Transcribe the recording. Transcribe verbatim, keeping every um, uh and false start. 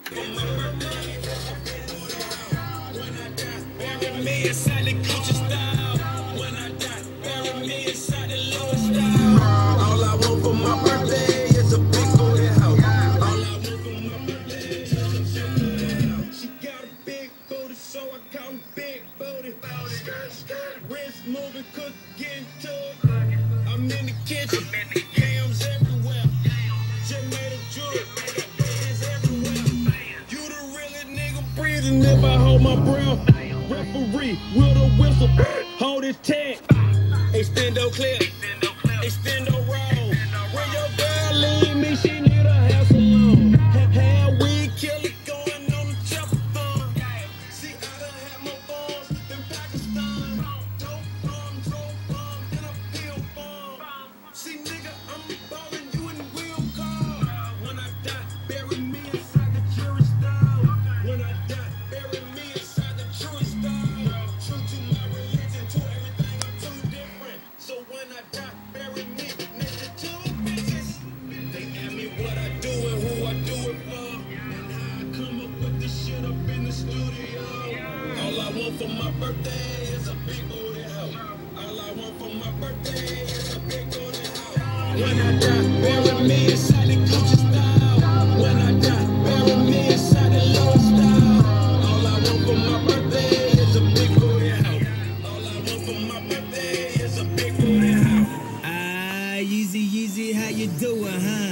Bury me inside the Gucci style. When I die, bury me inside the Louis style. All I want for my birthday is a big booty house. All I want for my birthday is a big booty house. She got a big booty, so I call her big booty. Skirt, skirt, wrist moving, cook, getting to it. I'm in the kitchen, yams everywhere. Just made a jewel, bands everywhere. You the realest nigga breathing if I hold my breath. Referee with a whistle, hold his tag. Extendo clip, extendo roll. When your girl leave me, she need a hair salon. Hair weed killer going on the telephone. See, I done had more bombs than Pakistan. Dope bomb, dope bomb, and a pill bomb. See, nigga, I'm ballin' you in the wheel car. When I die, bury me inside the jury style. When I die, bury me inside the jury style. True to my religion, to everything, I'm too different. So when I die, bury me next to two bitches. They ask me what I do and who I do it for. And how I come up with this shit up in the studio. All I want for my birthday is a big booty house. All I want for my birthday is a big booty house. When I die, bury me inside the Gucci style. When I die, bury me inside the Louis style. All I want for my birthday is a big booty house. All I want for my birthday is a big booty house. Ah, Yeezy, Yeezy, how you doing, huh?